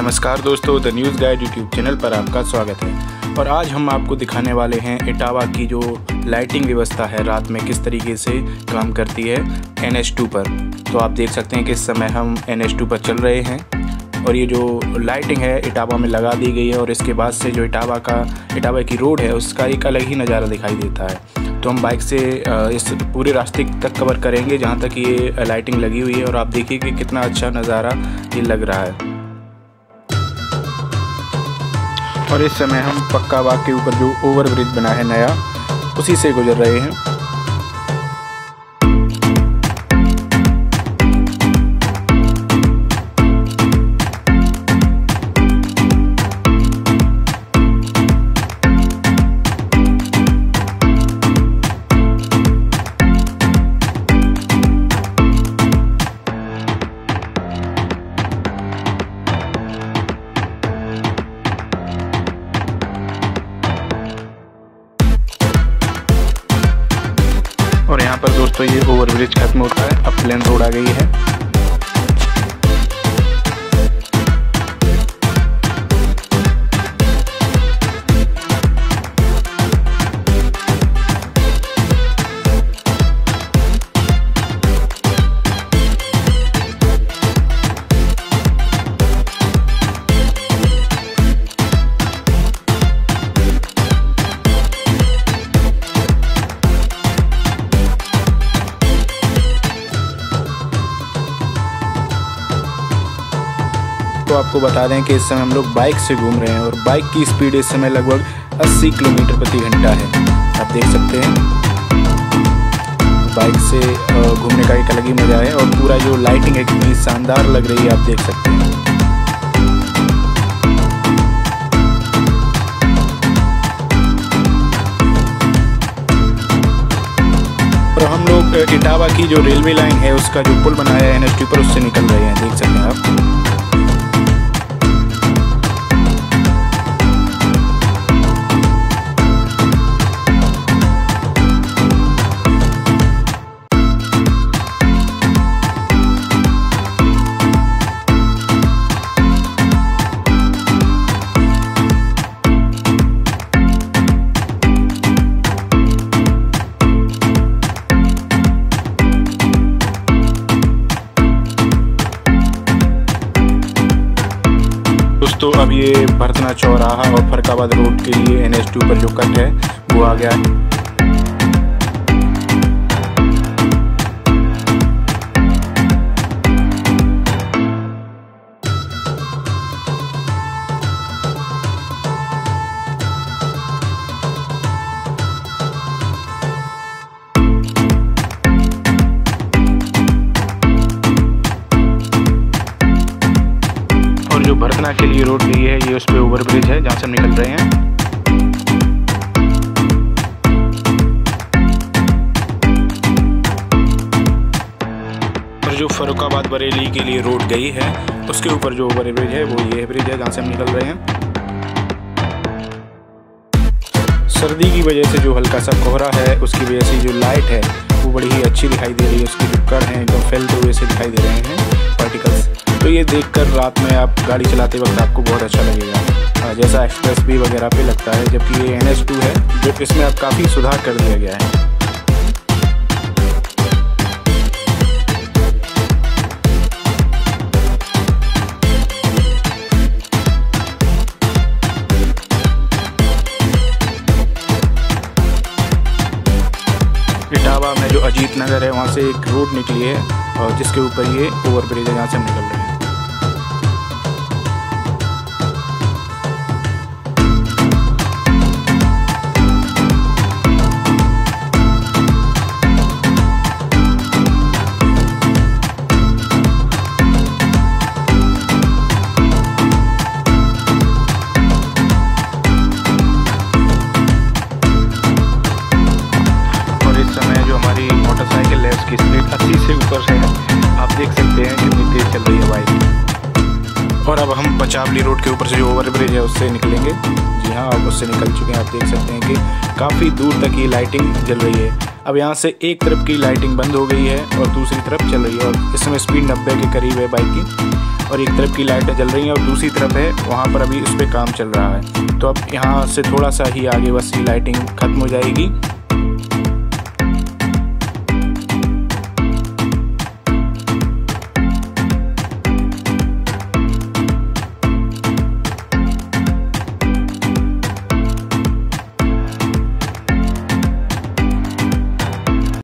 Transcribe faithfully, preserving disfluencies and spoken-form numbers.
नमस्कार दोस्तों, the news guide YouTube channel पर आपका स्वागत है। और आज हम आपको दिखाने वाले हैं इटावा की जो लाइटिंग व्यवस्था है रात में किस तरीके से काम करती है एन एच टू पर। तो आप देख सकते हैं कि इस समय हम एन एच टू पर चल रहे हैं और ये जो लाइटिंग है इटावा में लगा दी गई है और इसके बाद से जो इटावा का इटावा की रोड है उसका एक अलग ही नज़ारा दिखाई देता है। तो हम बाइक से इस पूरे रास्ते तक कवर करेंगे जहाँ तक ये लाइटिंग लगी हुई है और आप देखिए कि कितना अच्छा नज़ारा ये लग रहा है। और इस समय हम पक्का बाग के ऊपर जो ओवर ब्रिज बना है नया, उसी से गुजर रहे हैं। और यहाँ पर दोस्तों ये ओवर ब्रिज खत्म होता है, अब प्लेन रोड आ गई है। तो आपको बता दें कि इस समय हम लोग बाइक से घूम रहे हैं और बाइक की स्पीड इस समय लगभग अस्सी किलोमीटर प्रति घंटा है। आप देख सकते हैं बाइक से घूमने का एक अलग ही मज़ा है और पूरा जो लाइटिंग है कितनी शानदार लग रही है, आप देख सकते हैं। और हम लोग इटावा की जो रेलवे लाइन है उसका जो पुल बनाया है एन एच टू पर, उससे निकल रहे हैं, देख सकते हैं आप। दोस्तों अब ये भरतना चौराहा और फरकाबाद रोड के लिए एन एच टू पर जो कट है वो आ गया है। जो भरतना के लिए रोड गई है ये उस पे ओवर ब्रिज है जहाँ से हम निकल रहे हैं। और जो फरुखाबाद बरेली के लिए रोड गई है उसके ऊपर जो ओवर ब्रिज है वो ये ब्रिज है जहाँ से हम निकल रहे हैं। सर्दी की वजह से जो हल्का सा कोहरा है उसकी वजह से जो लाइट है वो बड़ी ही अच्छी दिखाई दे रही है। उसके जो कण हैं एकदम फैलते हुए से दिखाई दे रहे हैं पार्टिकल्स। तो ये देखकर रात में आप गाड़ी चलाते वक्त आपको बहुत अच्छा लगेगा, जैसा एक्सप्रेस वे वगैरह पे लगता है, जबकि ये एन एच टू है जो इसमें अब काफ़ी सुधार कर दिया गया है। इटावा में जो अजीत नगर है वहाँ से एक रोड निकली है और जिसके ऊपर ये ओवर ब्रिज है जहाँ से हम निकल रहे हैं। मोटरसाइकिल है उसकी स्पीड अस्सी से ऊपर है, आप देख सकते हैं कितनी तेज चल रही है बाइक। और अब हम पचावली रोड के ऊपर से जो ओवर ब्रिज है उससे निकलेंगे। जी हाँ, आप उससे निकल चुके हैं। आप देख सकते हैं कि काफ़ी दूर तक ये लाइटिंग जल रही है। अब यहाँ से एक तरफ की लाइटिंग बंद हो गई है और दूसरी तरफ चल रही है और इस समय स्पीड नब्बे के करीब है बाइक की। और एक तरफ की लाइटें जल रही हैं और दूसरी तरफ है वहाँ पर अभी इस पर काम चल रहा है। तो अब यहाँ से थोड़ा सा ही आगे बस ये लाइटिंग ख़त्म हो जाएगी।